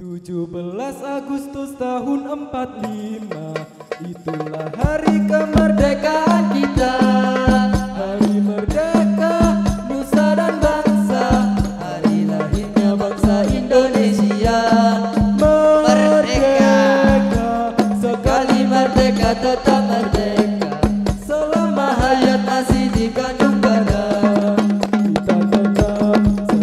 17 Agustus tahun 45, itulah hari kemerdekaan kita. Hari merdeka nusa dan bangsa, hari lahirnya bangsa Indonesia. Merdeka, sekali merdeka tetap merdeka, selama hayat masih dikandung badan. Kita tetap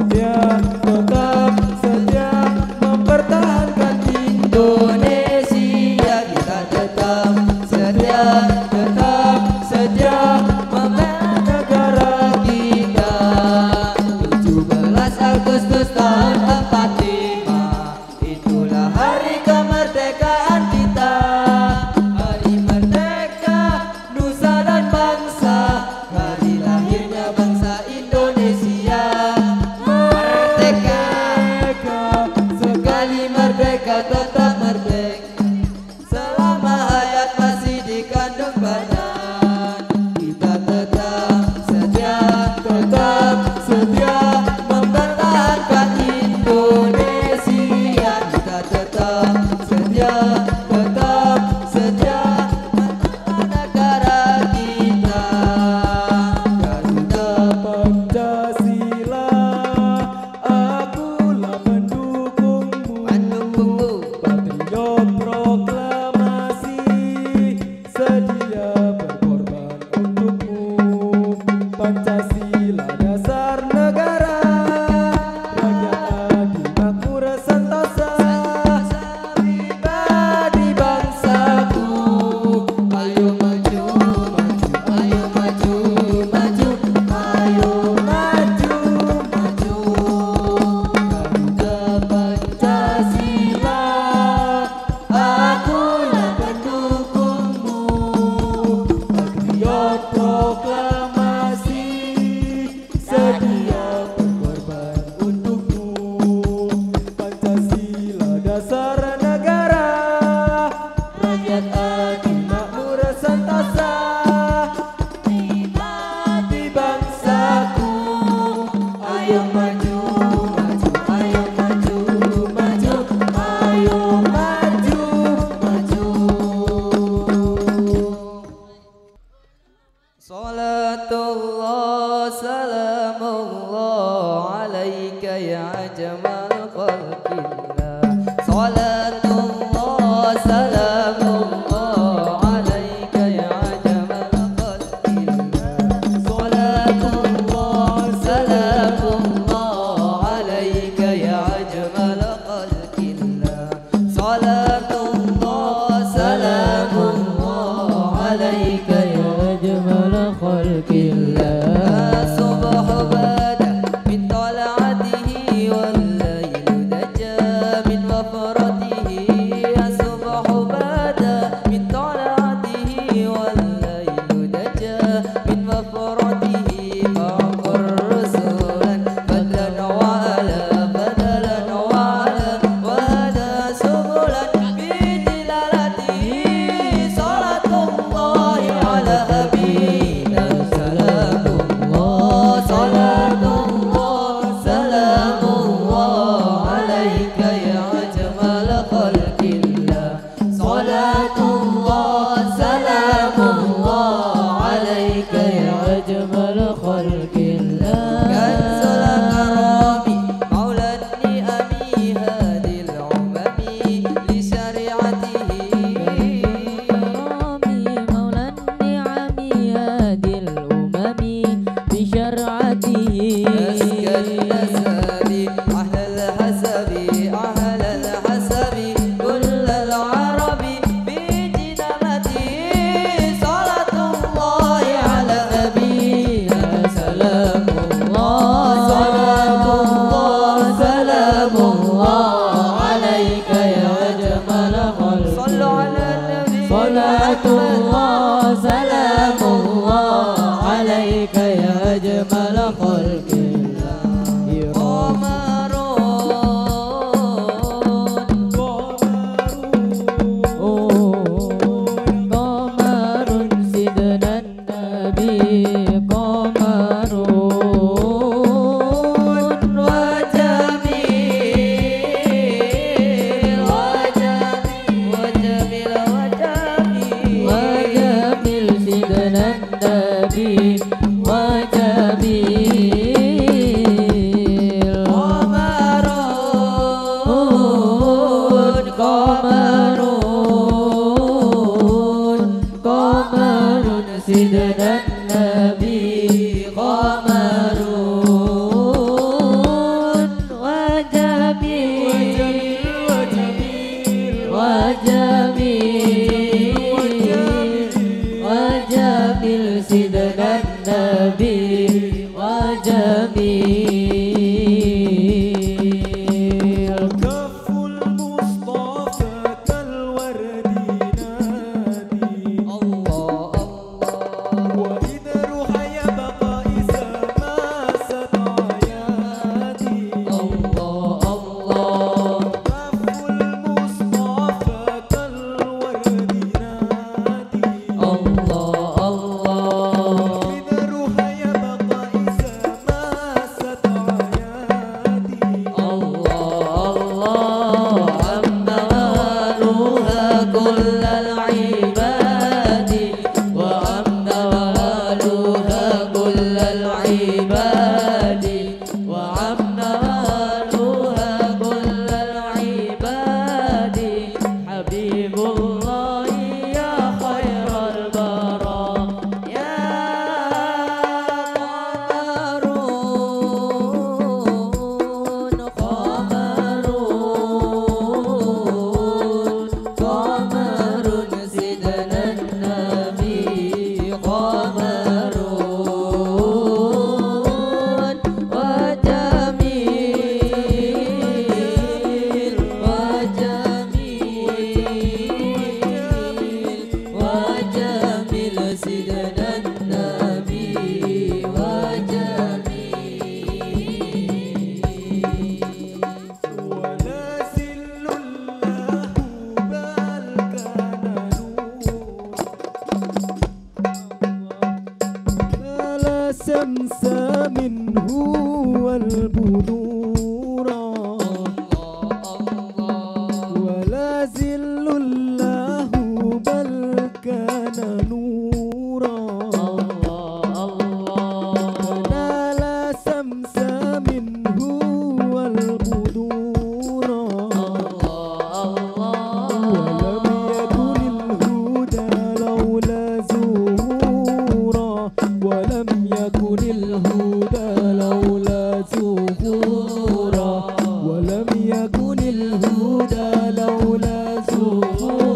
setia mempertahankan Indonesia. Kita tetap setia membela negara kita. 17 Agustus tahun 45, itulah hari kemerdekaan kita. Hari merdeka nusa dan bangsa, hari lahirnya bangsa Indonesia. Merdeka, sekali merdeka tetap merdeka, selama hayat masih dikandung badan. Kita tetap setia mempertahankan Indonesia. Kita tetap setia membela negara kita. Garuda Pancasila, akulah pendukungmu. Patriot proklamasi, sedia berkorban untukmu. Pancasila dasar negara, rakyat adil makmur sentosa, pribadi bangsaku. Ayo maju, ayo maju, ayo maju. Garuda Pancasila, akulah pendukungmu. Patriot proklamasi, sedia berkorban untukmu. Pancasila dasar negara, rakyat adil makmur sentosa, pribadi bangsaku. Ayo maju, ayo maju, ayo maju. Salatullah salamullah alaika ya jamal khalqillah. Salatullah salamullah alaika ya jamal khalqillah. Salatullah salamullah alaika ya jamal khalqillah. Salatullah salamullah alaika ya jamal khalqillah. Subh bada min tala'atihi wal laylu daja min wafratihi. Subh bada min tala'atihi wal laylu daja min wafratihi. Faqur rusulan badlan wa ala badalan wa ala wa hada subulan bidilalatihi. Salatullah ala habibina salamullah. Salatullah salamullah alaika ya jamal khalqillah. Salatullah salamullah alaika ya jamal khalqillah. Kanzul karami maulan ni'ami hadil umami li syari'atihi. مولى النعم هادي الأمم بشرعته. أزكى النسب أهل الحسب كل العرب بجنبته. صلاة الله على نبينا سلام الله. صلاة الله سلام الله عليك يا جمال خلق. صلوا على النبي. صلاة الله سلام الله عليك يا جمال خلق الله. قمر سيدنا النبي قمر وجميل وجميل سيدنا النبي وجميل كف المصطفى كالورد نادي الله الله وإذا روح يبقى إذا ما ستعيادي الله الله كف المصطفى كالورد نادي الله الله إذا روح يبقى إذا ما ستعيادي الله الله عما والوها كل العباد وعما والوها كل العباد وعما والوها كل العباد حبيب الله يا خير البراء يا قمر سيدنا النبي قمر وجميل وجميل سيدنا النبي ولا زل له بل كان نورا نال شمس منه والبدورا ولم يكن الهدى لولا زهورا ولم يكن الهدى لولا زهورا ولم يكن الهدى لولا زهورا